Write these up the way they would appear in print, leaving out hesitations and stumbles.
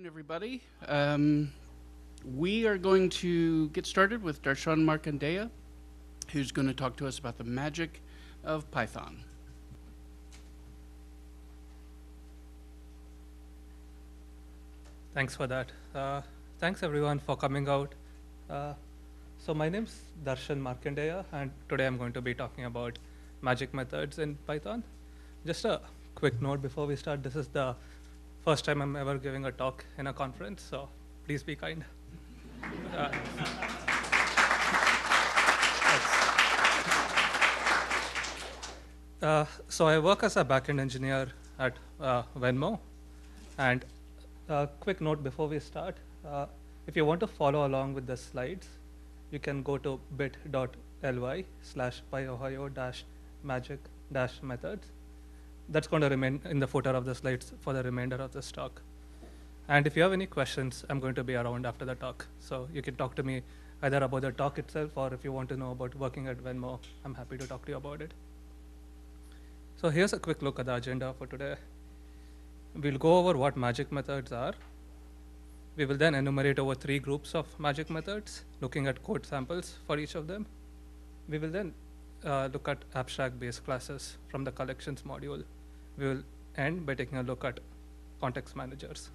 afternoon, everybody. We are going to get started with Darshan Markandaiah, who's going to talk to us about the magic of Python. Thanks for that. Thanks everyone for coming out. So my name's Darshan Markandaiah, and today I'm going to be talking about magic methods in Python. Just a quick note before we start, this is the first time I'm ever giving a talk in a conference, so please be kind. So I work as a backend engineer at Venmo, and a quick note before we start, if you want to follow along with the slides, you can go to bit.ly/Pyohio-magic-methods. That's going to remain in the footer of the slides for the remainder of this talk. And if you have any questions, I'm going to be around after the talk. So you can talk to me either about the talk itself, or if you want to know about working at Venmo, I'm happy to talk to you about it. So here's a quick look at the agenda for today. We'll go over what magic methods are. We will then enumerate over 3 groups of magic methods, looking at code samples for each of them. We will then look at abstract base classes from the collections module. We will end by taking a look at context managers.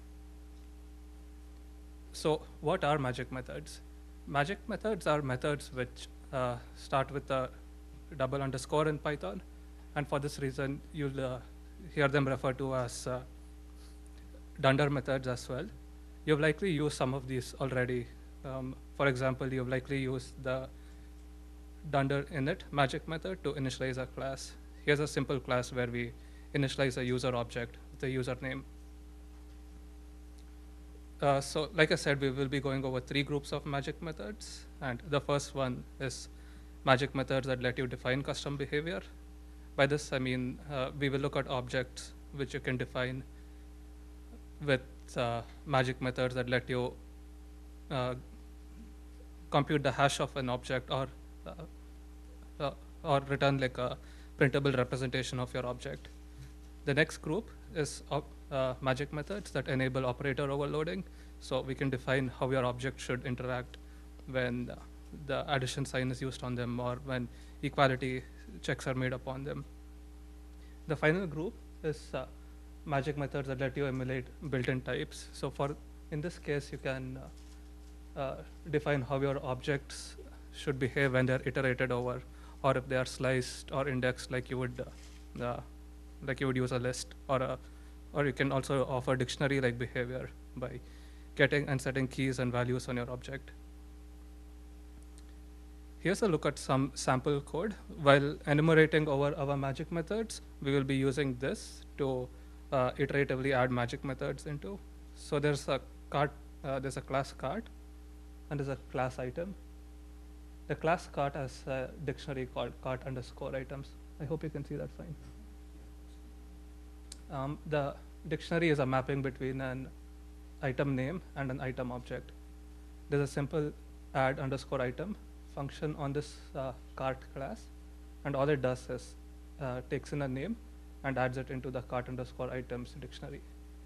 So what are magic methods? Magic methods are methods which start with a double underscore in Python. And for this reason, you'll hear them referred to as dunder methods as well. You've likely used some of these already. For example, you've likely used the dunder init magic method to initialize a class. Here's a simple class where we initialize a user object with a username. So like I said, we will be going over 3 groups of magic methods. And the first one is magic methods that let you define custom behavior. By this, I mean, we will look at objects which you can define with magic methods that let you compute the hash of an object or return like a printable representation of your object. The next group is magic methods that enable operator overloading. So we can define how your object should interact when the addition sign is used on them, or when equality checks are made upon them. The final group is magic methods that let you emulate built-in types. So in this case, you can define how your objects should behave when they're iterated over, or if they are sliced or indexed like you would use a list, or you can also offer dictionary-like behavior by getting and setting keys and values on your object. Here's a look at some sample code. While enumerating over our magic methods, we will be using this to iteratively add magic methods into. So there's a cart, there's a class cart, and there's a class item. The class cart has a dictionary called cart_items. I hope you can see that fine. The dictionary is a mapping between an item name and an item object. There's a simple add_item function on this cart class, and all it does is takes in a name and adds it into the cart_items dictionary.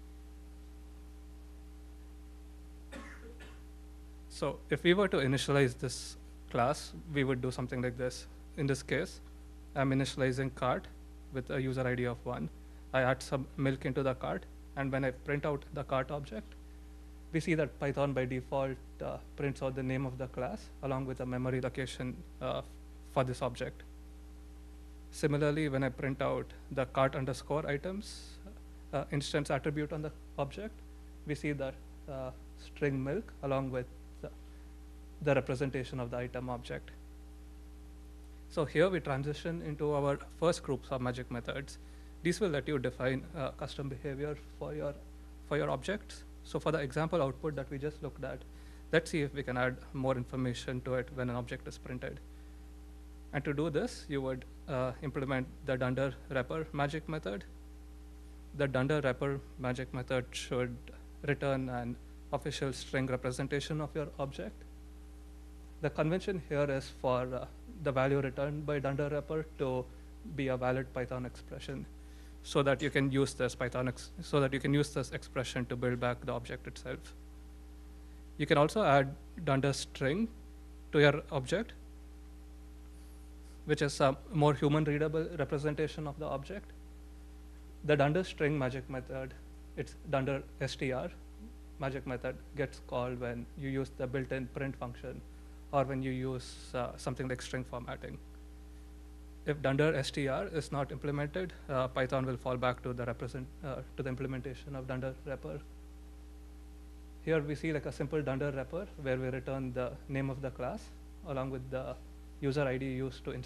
So if we were to initialize this class, we would do something like this. In this case, I'm initializing cart with a user ID of 1. I add some milk into the cart, and when I print out the cart object, we see that Python by default prints out the name of the class along with a memory location for this object. Similarly, when I print out the cart_items instance attribute on the object, we see that string milk along with the representation of the item object. So here we transition into our first groups of magic methods. These will let you define custom behavior for your objects. So for the example output that we just looked at, let's see if we can add more information to it when an object is printed. And to do this, you would implement the dunder wrapper magic method. The dunder wrapper magic method should return an official string representation of your object. The convention here is for the value returned by dunder wrapper to be a valid Python expression. so that you can use this so that you can use this expression to build back the object itself. You can also add dunder string to your object, which is a more human readable representation of the object. The dunder string magic method, it's dunder str magic method, gets called when you use the built-in print function or when you use something like string formatting. If dunder str is not implemented, Python will fall back to the implementation of dunder wrapper. Here we see like a simple dunder wrapper where we return the name of the class along with the user ID used to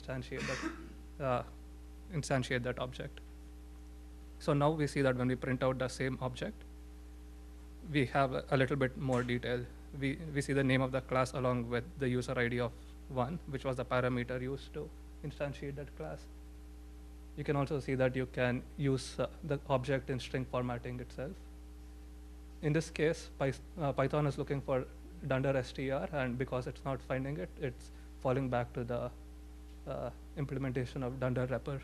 instantiate that object. So now we see that when we print out the same object, we have a little bit more detail. We see the name of the class along with the user ID of 1, which was the parameter used to instantiate that class. You can also see that you can use the object in string formatting itself. In this case, Python is looking for dunder str, and because it's not finding it, it's falling back to the implementation of dunder wrapper.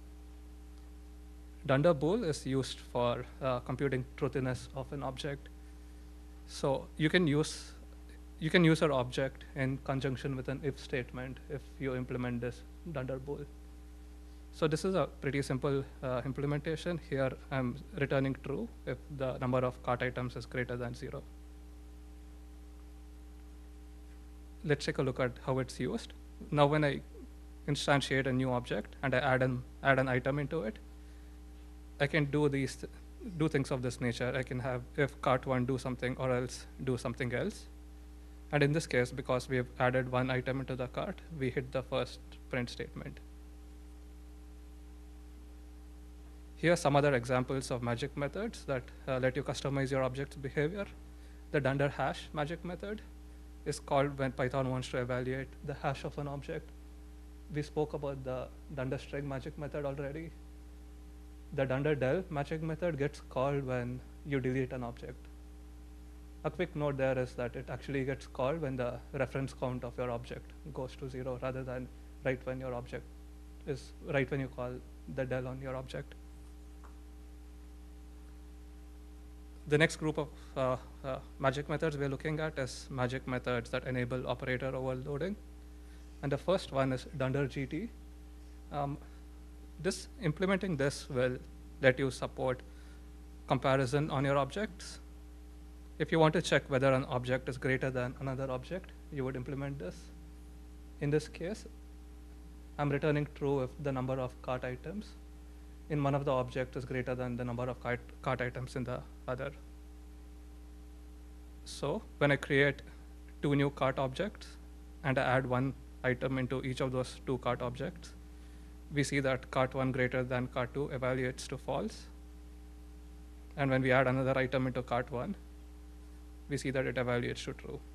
Dunder bool is used for computing truthiness of an object. So you can use your object in conjunction with an if statement if you implement this dunder bool. So this is a pretty simple implementation. Here I'm returning true if the number of cart items is greater than 0. Let's take a look at how it's used. Now when I instantiate a new object and I add an item into it, I can do things of this nature. I can have if cart1 do something or else do something else. And in this case, because we have added one item into the cart, we hit the first print statement. Here are some other examples of magic methods that let you customize your object's behavior. The dunder hash magic method is called when Python wants to evaluate the hash of an object. We spoke about the dunder string magic method already. The dunder del magic method gets called when you delete an object. A quick note there is that it actually gets called when the reference count of your object goes to 0 rather than right when you call the del on your object. The next group of magic methods we're looking at is magic methods that enable operator overloading. And the first one is dunder GT. Implementing this will let you support comparison on your objects. If you want to check whether an object is greater than another object, you would implement this. In this case, I'm returning true if the number of cart items in one of the objects is greater than the number of cart items in the other. So when I create 2 new cart objects and I add one item into each of those 2 cart objects, we see that cart1 greater than cart2 evaluates to false. And when we add another item into cart1, we see that it evaluates to true.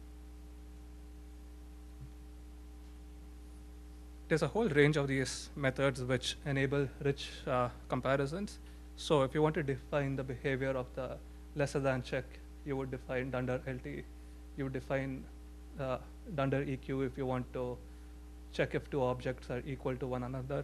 There's a whole range of these methods which enable rich comparisons. So if you want to define the behavior of the lesser than check, you would define dunder LT. You would define dunder EQ if you want to check if 2 objects are equal to one another.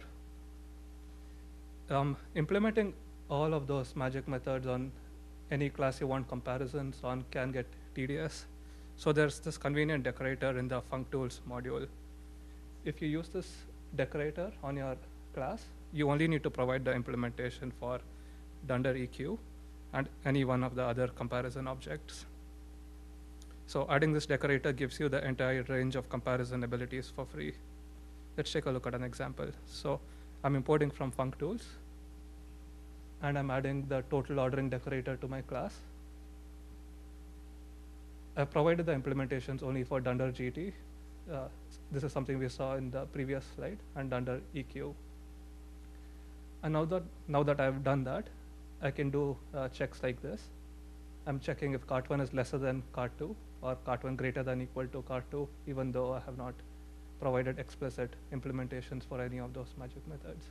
Implementing all of those magic methods on any class you want comparisons on can get tedious. So there's this convenient decorator in the functools module. If you use this decorator on your class, you only need to provide the implementation for dunder EQ and any one of the other comparison objects. So adding this decorator gives you the entire range of comparison abilities for free. Let's take a look at an example. So I'm importing from functools, and I'm adding the total ordering decorator to my class. I've provided the implementations only for dunder GT. This is something we saw in the previous slide, and dunder EQ. And now that I've done that, I can do checks like this. I'm checking if cart1 is lesser than cart2 or cart1 greater than equal to cart2, even though I have not provided explicit implementations for any of those magic methods.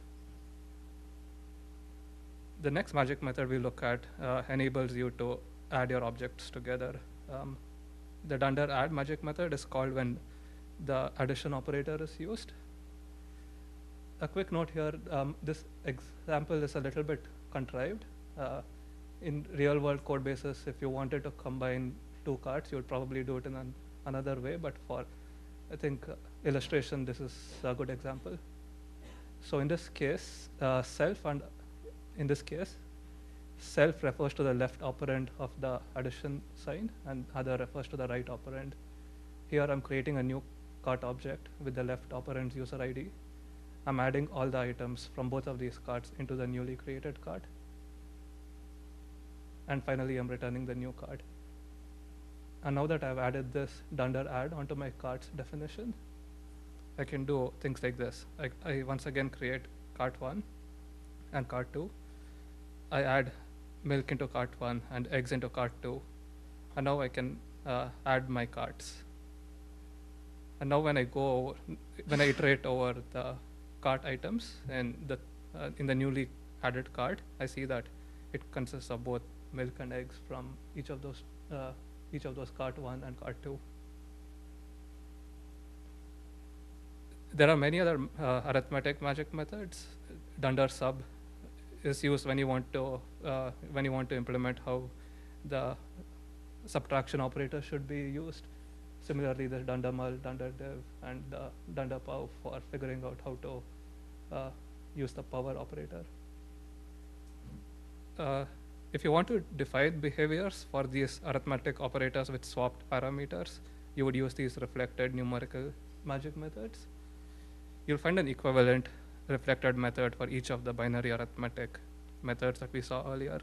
The next magic method we look at enables you to add your objects together. The dunder add magic method is called when the addition operator is used. A quick note here, this example is a little bit contrived. In real world code bases, if you wanted to combine two carts, you would probably do it in another way, but for, I think, illustration, this is a good example. So in this case, in this case, self refers to the left operand of the addition sign, and other refers to the right operand. Here I'm creating a new cart object with the left operand's user ID. I'm adding all the items from both of these carts into the newly created cart. And finally, I'm returning the new cart. And now that I've added this dunder add onto my cart's definition, I can do things like this. I once again create cart 1 and cart 2. I add milk into cart 1 and eggs into cart 2. And now I can add my carts. And now when I iterate over the cart items in the newly added cart, I see that it consists of both milk and eggs from each of those cart 1 and cart 2. There are many other arithmetic magic methods. Dunder sub is used when you want to implement how the subtraction operator should be used. Similarly, there's dunder mul, dunder div, and dunder pow for figuring out how to use the power operator. If you want to define behaviors for these arithmetic operators with swapped parameters, you would use these reflected numerical magic methods. You'll find an equivalent reflected method for each of the binary arithmetic methods that we saw earlier.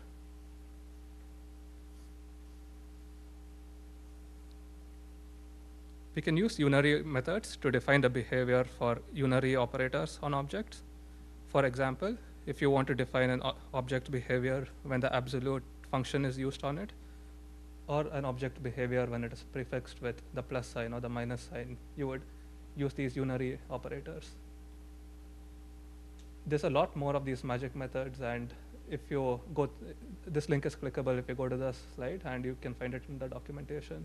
We can use unary methods to define the behavior for unary operators on objects. For example, if you want to define an object behavior when the absolute function is used on it, or an object behavior when it is prefixed with the plus sign or the minus sign, you would use these unary operators. There's a lot more of these magic methods, and if you go, this link is clickable if you go to the slide, and you can find it in the documentation.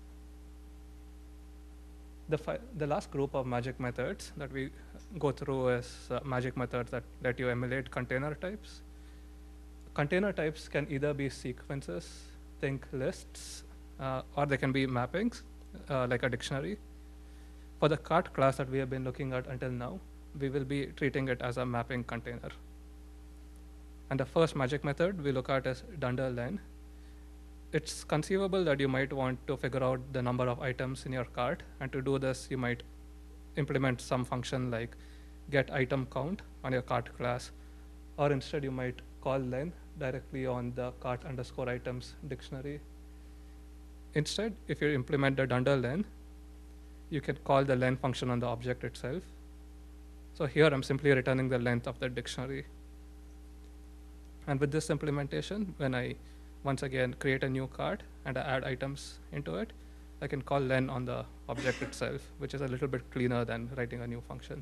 The last group of magic methods that we go through is magic methods that let you emulate container types. Container types can either be sequences, think lists, or they can be mappings, like a dictionary. For the cart class that we have been looking at until now, we will be treating it as a mapping container. And the first magic method we look at is dunder len. It's conceivable that you might want to figure out the number of items in your cart, and to do this, you might implement some function like get item count on your cart class, or instead you might call len directly on the cart underscore items dictionary. Instead, if you implement the dunder len, you can call the len function on the object itself. So here I'm simply returning the length of the dictionary. And with this implementation, when I once again create a new cart and I add items into it, I can call len on the object itself, which is a little bit cleaner than writing a new function.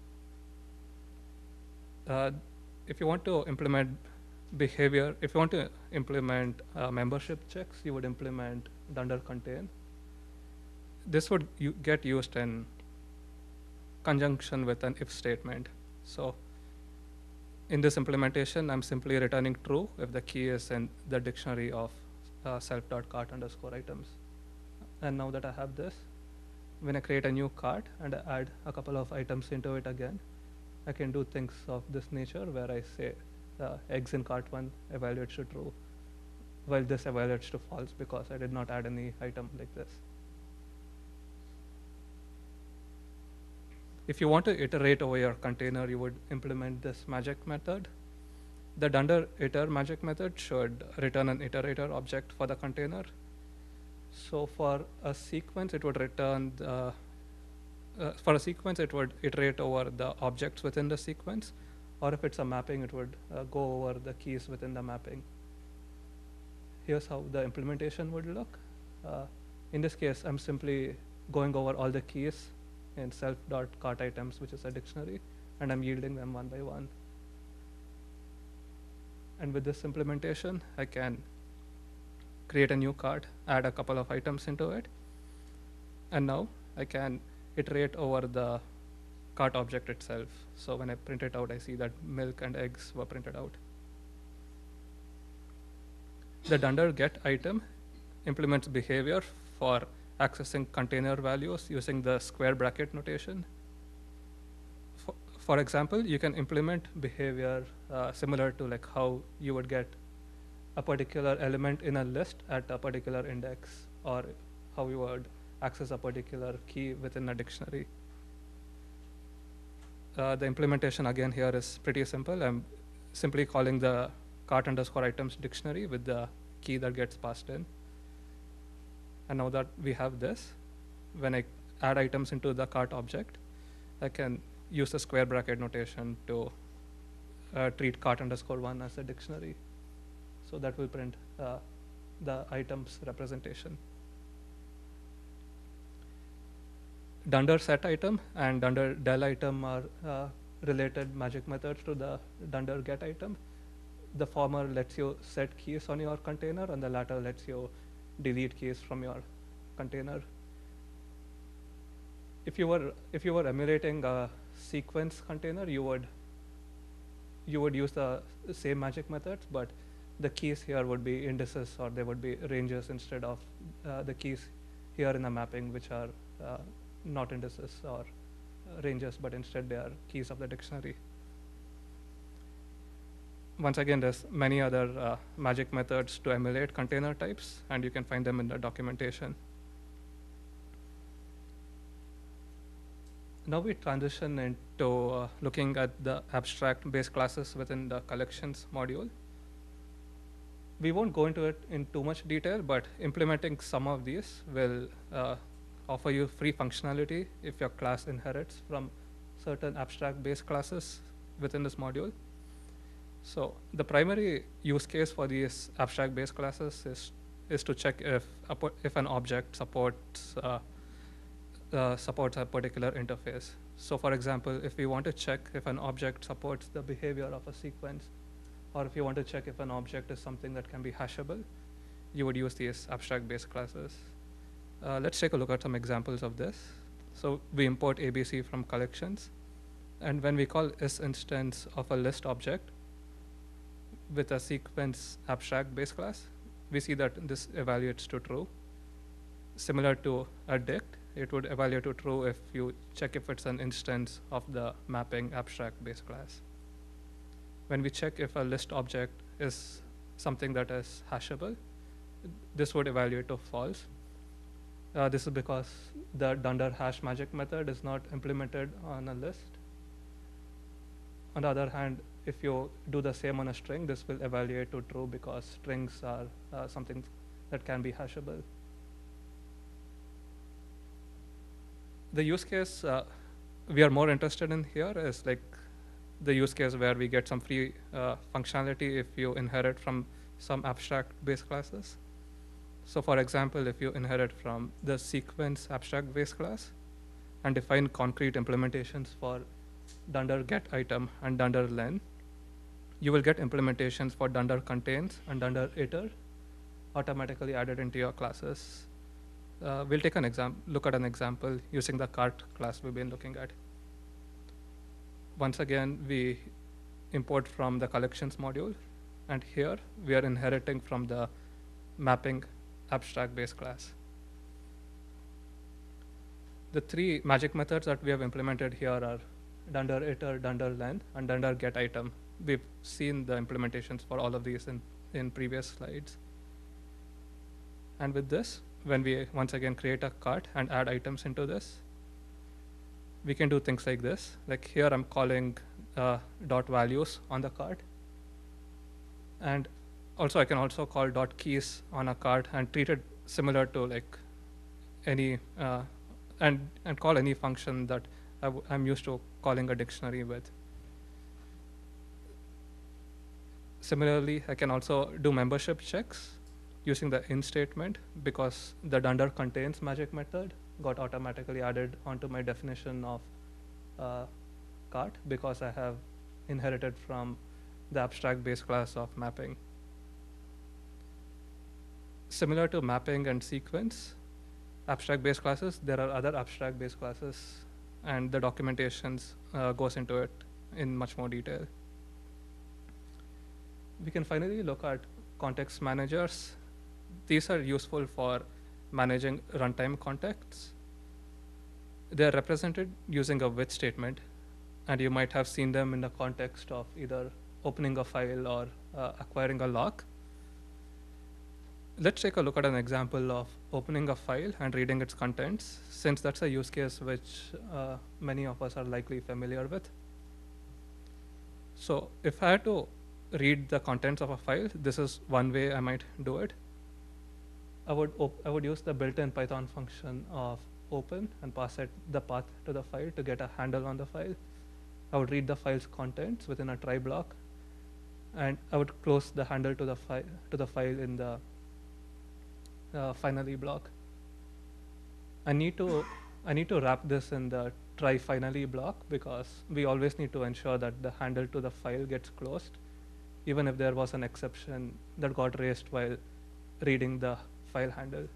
If you want to implement behavior, if you want to implement membership checks, you would implement dunder contain. This would get used in conjunction with an if statement. So in this implementation, I'm simply returning true if the key is in the dictionary of self.cart underscore items. And now that I have this, when I create a new cart and I add a couple of items into it again, I can do things of this nature where I say eggs in cart 1 evaluates to true, while this evaluates to false because I did not add any item like this. If you want to iterate over your container, you would implement this magic method. The dunder iter magic method should return an iterator object for the container. So for a sequence, it would return the, for a sequence, it would iterate over the objects within the sequence, or if it's a mapping, it would go over the keys within the mapping. Here's how the implementation would look. In this case, I'm simply going over all the keys in self.cart items, which is a dictionary, and I'm yielding them one by one. And with this implementation, I can create a new cart, add a couple of items into it, and now I can iterate over the cart object itself. So when I print it out, I see that milk and eggs were printed out. The dunder get item implements behavior for accessing container values using the square bracket notation. For example, you can implement behavior similar to like how you would get a particular element in a list at a particular index, or how you would access a particular key within a dictionary. The implementation again here is pretty simple. I'm simply calling the cart underscore items dictionary with the key that gets passed in. And now that we have this, when I add items into the cart object, I can use the square bracket notation to treat cart underscore one as a dictionary. So that will print the items representation. Dunder set item and dunder del item are related magic methods to the dunder get item. The former lets you set keys on your container, and the latter lets you delete keys from your container. If you were emulating a sequence container, you would use the same magic methods, but the keys here would be indices, or they would be ranges instead of the keys here in the mapping, which are not indices or ranges, but instead they are keys of the dictionary. Once again, there's many other magic methods to emulate container types, and you can find them in the documentation. Now we transition into looking at the abstract base classes within the collections module. We won't go into it in too much detail, but implementing some of these will offer you free functionality if your class inherits from certain abstract base classes within this module. So the primary use case for these abstract base classes is to check if an object supports a particular interface. So for example, if we want to check if an object supports the behavior of a sequence, or if you want to check if an object is something that can be hashable, you would use these abstract base classes. Let's take a look at some examples of this. So we import ABC from collections, and when we call isInstance of a list object with a sequence abstract base class, we see that this evaluates to true. Similar to a dict, it would evaluate to true if you check if it's an instance of the mapping abstract base class. When we check if a list object is something that is hashable, this would evaluate to false. This is because the dunder hash magic method is not implemented on a list. On the other hand, if you do the same on a string, this will evaluate to true because strings are something that can be hashable. The use case we are more interested in here is like the use case where we get some free functionality if you inherit from some abstract base classes. So for example, if you inherit from the sequence abstract base class and define concrete implementations for dunder get item and dunder len, you will get implementations for dunder contains and dunder iter automatically added into your classes. We'll take look at an example using the cart class we've been looking at. Once again, we import from the collections module, and here we are inheriting from the mapping abstract base class. The three magic methods that we have implemented here are dunder iter, dunder len, and dunder get item. We've seen the implementations for all of these in previous slides. And with this, when we once again create a cart and add items into this, we can do things like this. Like here I'm calling dot values on the cart. And also I can also call dot keys on a cart and treat it similar to like any, and call any function that I'm used to calling a dictionary with. Similarly, I can also do membership checks using the in statement, because the dunder contains magic method got automatically added onto my definition of cart because I have inherited from the abstract base class of mapping. Similar to mapping and sequence, abstract base classes, there are other abstract base classes, and the documentations goes into it in much more detail. We can finally look at context managers. These are useful for managing runtime contexts. They're represented using a with statement, and you might have seen them in the context of either opening a file or acquiring a lock. Let's take a look at an example of opening a file and reading its contents, since that's a use case which many of us are likely familiar with. So if I had to read the contents of a file, this is one way I might do it. I would use the built-in Python function of open and pass it the path to the file to get a handle on the file. I would read the file's contents within a try block, and I would close the handle to the file in the finally block. I need to wrap this in the try finally block because we always need to ensure that the handle to the file gets closed, even if there was an exception that got raised while reading the file handle.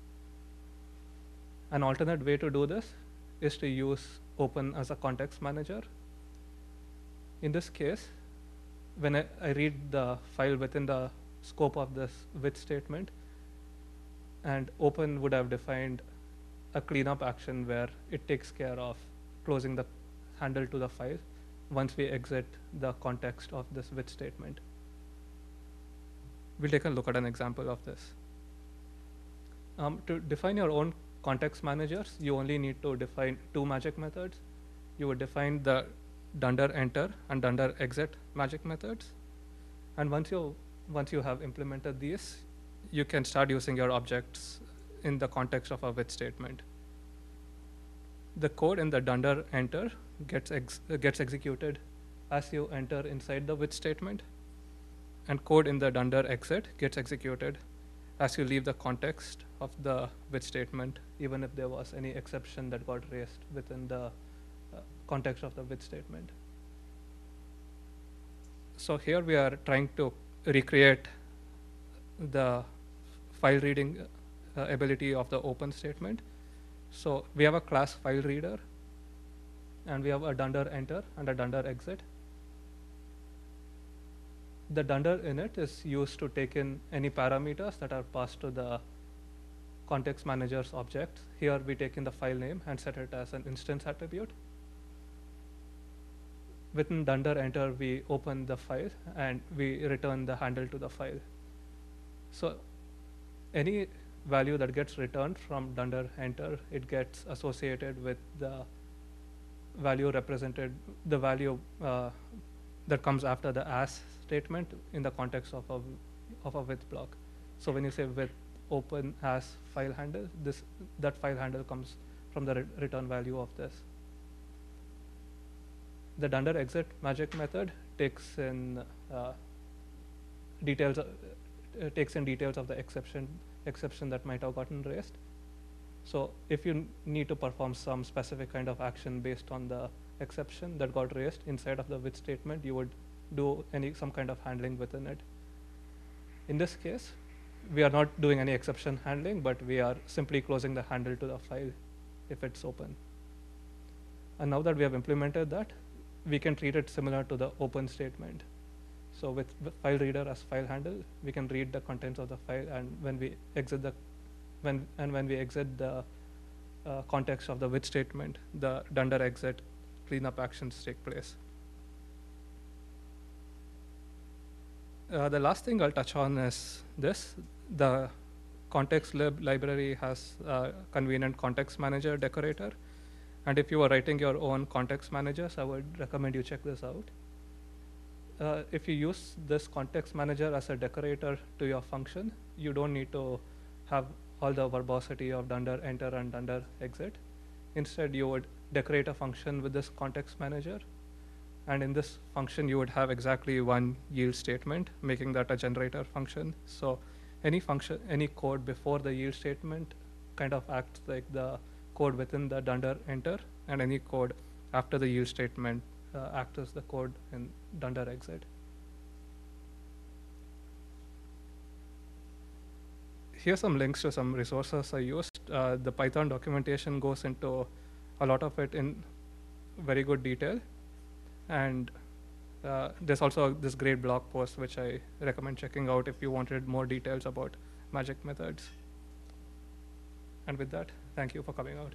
An alternate way to do this is to use open as a context manager. In this case, when I read the file within the scope of this with statement, and open would have defined a cleanup action where it takes care of closing the handle to the file once we exit the context of this with statement. We'll take a look at an example of this. To define your own context managers, you only need to define two magic methods. You would define the dunder enter and dunder exit magic methods. And once you have implemented these, you can start using your objects in the context of a with statement. The code in the dunder enter gets executed as you enter inside the with statement, and code in the dunder exit gets executed as you leave the context of the with statement, even if there was any exception that got raised within the context of the with statement. So here we are trying to recreate the file reading ability of the open statement. So we have a class file reader, and we have a dunder enter and a dunder exit. The dunder init is used to take in any parameters that are passed to the context manager's object. Here we take in the file name and set it as an instance attribute. Within dunder enter, we open the file and we return the handle to the file. So any value that gets returned from dunder enter, it gets associated with the value represented, the value that comes after the as statement in the context of a with block. So when you say with open as file handle, that file handle comes from the return value of this. The dunder exit magic method takes in details of the exception that might have gotten raised. So if you need to perform some specific kind of action based on the exception that got raised inside of the with statement, you would do some kind of handling within it. In this case, we are not doing any exception handling, but we are simply closing the handle to the file if it's open. And now that we have implemented that, we can treat it similar to the open statement. So with file reader as file handle, we can read the contents of the file, and when we exit the context of the with statement, the dunder exit cleanup actions take place. The last thing I'll touch on is this. The context lib library has a convenient context manager decorator. And if you are writing your own context managers, I would recommend you check this out. If you use this context manager as a decorator to your function, you don't need to have all the verbosity of dunder enter and dunder exit. Instead, you would decorate a function with this context manager. And in this function, you would have exactly one yield statement, making that a generator function. So any code before the yield statement kind of acts like the code within the dunder enter, and any code after the yield statement acts as the code in dunder exit. Here's some links to some resources I used. The Python documentation goes into a lot of it in very good detail. And There's also this great blog post which I recommend checking out if you wanted more details about magic methods. And with that, thank you for coming out.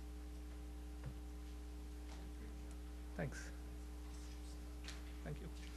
Thanks. Thank you.